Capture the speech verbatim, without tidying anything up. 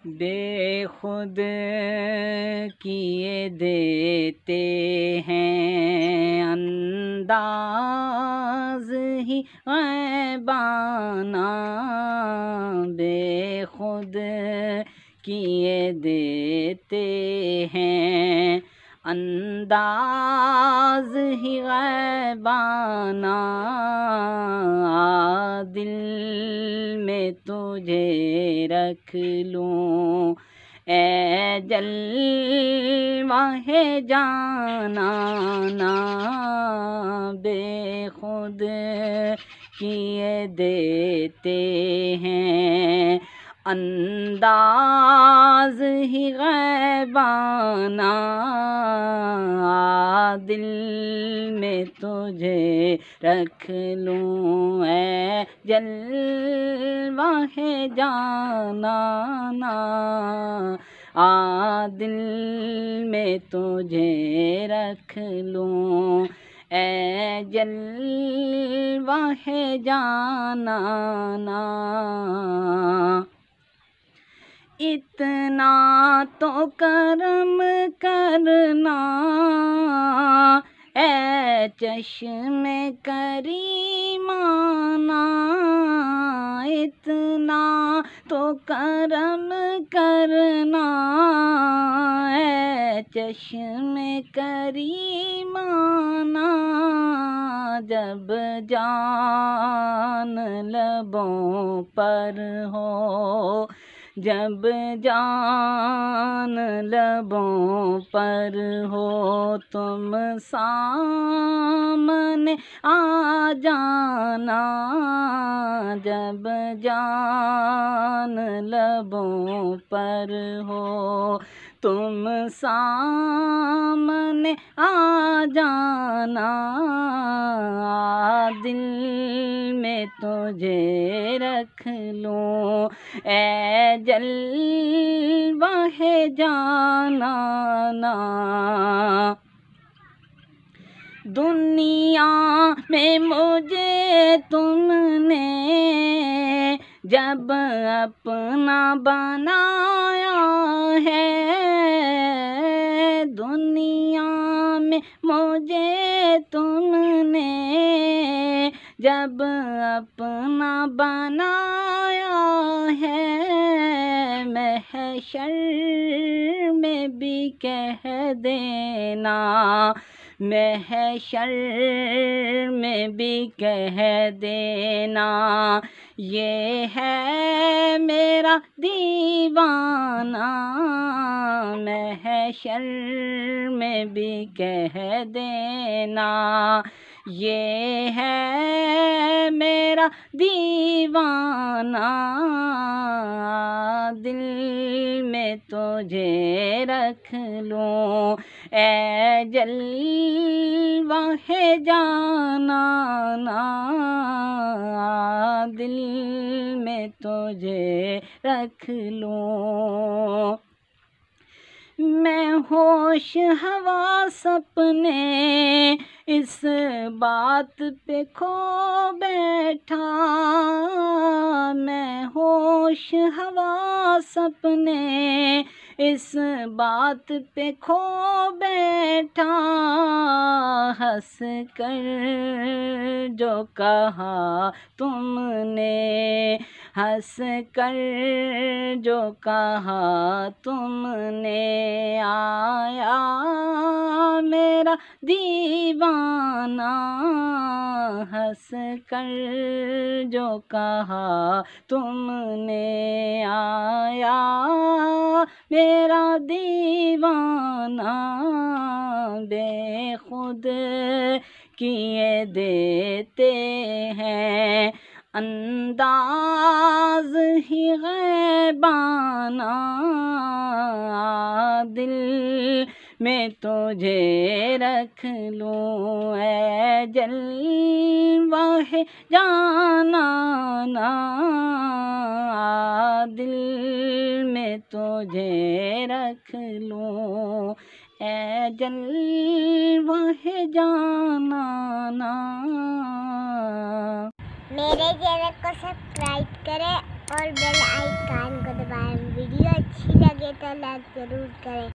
बेखुद किए देते हैं अंदाज ही गैबाना, बेखुद किए देते हैं अंदाज ही गैबाना। दिल में तुझे रख लूं ए जलवाहे जाना ना, बेखुद किए देते हैं अंदाज ही गैबाना। दिल में तुझे रख लूं ए जलवाहे जाना ना, आ दिल में तुझे रख लूं ए जलवाहे जाना ना। इतना तो करम करना ए चश्मे करीमाना, इतना तो करम करना ए चश्मे करीमाना। जब जान लबों पर हो, जब जान लबों पर हो, तुम सामने आ जाना। जब जान लबों पर हो, तुम सामने आ जाना। दिल में तुझे रख लूं ए जलवाहे जाना ना। दुनिया में मुझे तुमने जब अपना बनाया है, दुनिया में मुझे तुमने जब अपना बनाया है, महशर में भी कह देना, महशर में भी कह देना, ये है मेरा दीवाना। महशर में भी कह देना, ये है मेरा दीवाना। दिल में तुझे रख लूं ए जलवाहे जाना ना, दिल में तुझे रख लूं। मैं होश हवा सपने इस बात पे खो बैठा, मैं होश हवा सपने इस बात पे खो बैठा। हंस कर जो कहा तुमने, हंस कर जो कहा तुमने, आया मेरा दीवाना। हंस कर जो कहा तुमने, आया मेरा दीवाना। बेखुद किए देते हैं अंदाज ही गैबाना। दिल में तुझे रख लूं ए जलवाहे जाना ना, दिल में तुझे रख लूं ए जलवाहे जाना ना। मेरे चैनल को सब्सक्राइब करें और बेल आइकन को दबाएं। वीडियो अच्छी लगे तो लाइक ज़रूर करें।